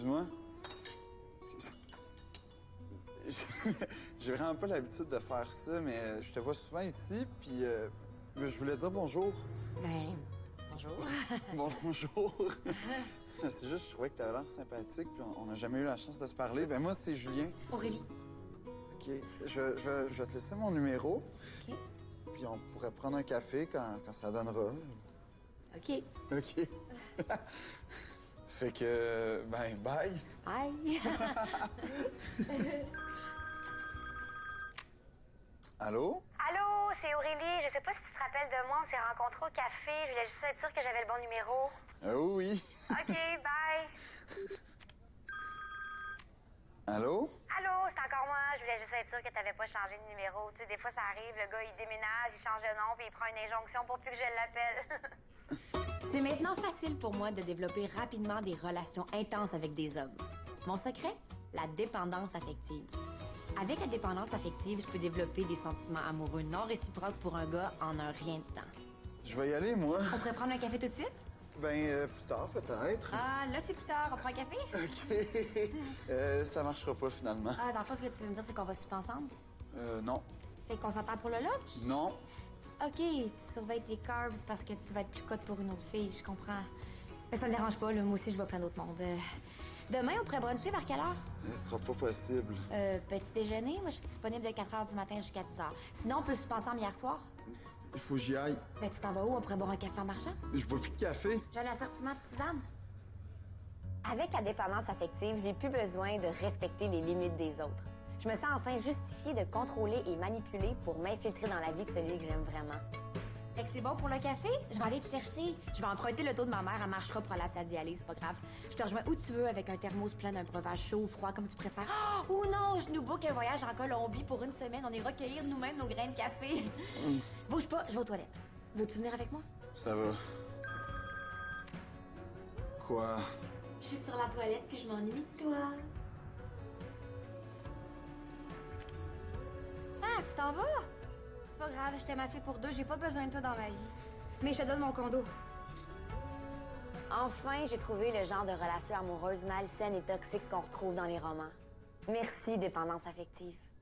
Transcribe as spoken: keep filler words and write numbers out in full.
Excuse-moi. Excuse. J'ai vraiment pas l'habitude de faire ça, mais je te vois souvent ici, puis euh, je voulais dire bonjour. Ben, bonjour. Bonjour. C'est juste, je trouvais que t'avais l'air sympathique, puis on n'a jamais eu la chance de se parler. Ben moi, c'est Julien. Aurélie. OK. Je, je, je vais te laisser mon numéro. OK. Puis on pourrait prendre un café quand, quand ça donnera. OK. OK. Fait que, ben, bye. Bye. Allô? Allô, c'est Aurélie. Je sais pas si tu te rappelles de moi. On s'est rencontrés au café. Je voulais juste être sûre que j'avais le bon numéro. Euh, oui. OK, bye. Allô? Allô, c'est encore moi. Je voulais juste être sûre que t'avais pas changé de numéro. Tu sais, des fois, ça arrive, le gars, il déménage, il change de nom, puis il prend une injonction pour plus que je l'appelle. C'est maintenant facile pour moi de développer rapidement des relations intenses avec des hommes. Mon secret? La dépendance affective. Avec la dépendance affective, je peux développer des sentiments amoureux non réciproques pour un gars en un rien de temps. Je vais y aller, moi. On pourrait prendre un café tout de suite? Ben, euh, plus tard, peut-être. Ah, là, c'est plus tard. On prend un café? OK. euh, ça marchera pas, finalement. Ah, dans le fond, ce que tu veux me dire, c'est qu'on va souper ensemble? Euh, non. Fait qu'on s'entend pour le lunch? Non. OK, tu surveilles tes carbs parce que tu vas être plus cote pour une autre fille, je comprends. Mais ça me dérange pas, là. Moi aussi, je vois plein d'autres mondes. Euh, Demain, on pourrait bruncher vers quelle heure? Ce sera pas possible. Euh, petit déjeuner? Moi, je suis disponible de quatre heures du matin jusqu'à dix heures. Sinon, on peut souper ensemble hier soir? Il faut que j'y aille. Ben, tu t'en vas où? On pourrait boire un café en marchant? Je bois plus de café. J'ai un assortiment de tisane. Avec la dépendance affective, j'ai plus besoin de respecter les limites des autres. Je me sens enfin justifiée de contrôler et manipuler pour m'infiltrer dans la vie de celui que j'aime vraiment. Fait que c'est bon pour le café? Je vais aller te chercher. Je vais emprunter le dos de ma mère, elle marchera pour aller à sa dialyse, c'est pas grave. Je te rejoins où tu veux avec un thermos plein d'un breuvage chaud ou froid, comme tu préfères. Oh, ou non, je nous book un voyage en Colombie pour une semaine. On ira cueillir nous-mêmes nos grains de café. Mm. Bouge pas, je vais aux toilettes. Veux-tu venir avec moi? Ça va. Quoi? Je suis sur la toilette puis je m'ennuie de toi. Ah, tu t'en vas? C'est pas grave, je t'aime assez pour deux, j'ai pas besoin de toi dans ma vie. Mais je te donne mon condo. Enfin, j'ai trouvé le genre de relation amoureuse malsaine et toxique qu'on retrouve dans les romans. Merci, dépendance affective.